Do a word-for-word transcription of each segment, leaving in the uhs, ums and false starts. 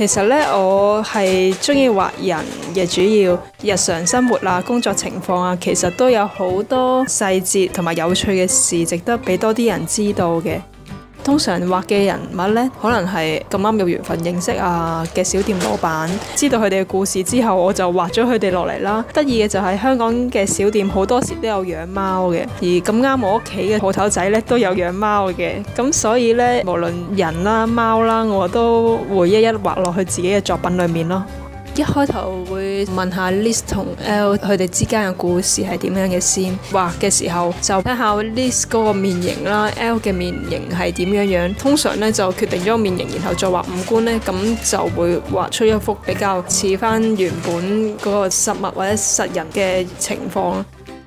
其實咧，我係中意畫人嘅，主要日常生活啊、工作情況啊，其實都有好多細節同埋有趣嘅事，值得俾多啲人知道嘅。通常畫嘅人物呢，可能係咁啱有緣分認識啊嘅小店老闆，知道佢哋嘅故事之後，我就畫咗佢哋落嚟啦。得意嘅就係香港嘅小店好多時都有養貓嘅，而咁啱我屋企嘅鋪頭仔呢都有養貓嘅，咁所以呢，無論人啦、貓啦，我都會一一畫落去自己嘅作品裏面咯。一開頭會問下 Liz 同 Elle 佢哋之間嘅故事係點樣嘅先，畫嘅時候就睇下 Liz 嗰個面型啦 ，Elle 嘅面型係點樣樣。通常咧就決定咗個面型，然後再畫五官咧，咁就會畫出一幅比較似翻原本嗰個實物或者實人嘅情況。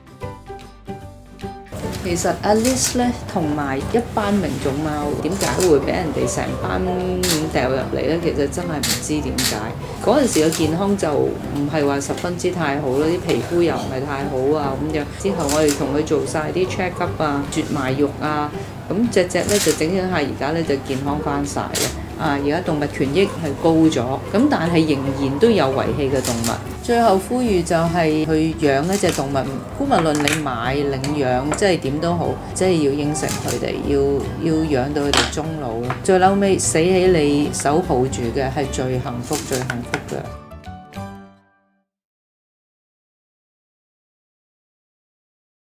其實阿 Liz 咧同埋一班名種貓，點解會俾人哋成班咁掉入嚟咧？其實真係唔知點解。嗰陣時嘅健康就唔係話十分之太好啦，啲皮膚又唔係太好啊咁樣。之後我哋同佢做晒啲 check up 啊、絕埋肉啊，咁隻隻咧就整整下，而家咧就健康翻晒嘅。啊！而家動物權益係高咗，咁但係仍然都有遺棄嘅動物。最後呼籲就係去養一隻動物，無論你買領養，即係點都好，即係要應承佢哋，要要養到佢哋終老。最嬲尾死喺你手抱住嘅係最幸福、最幸福嘅。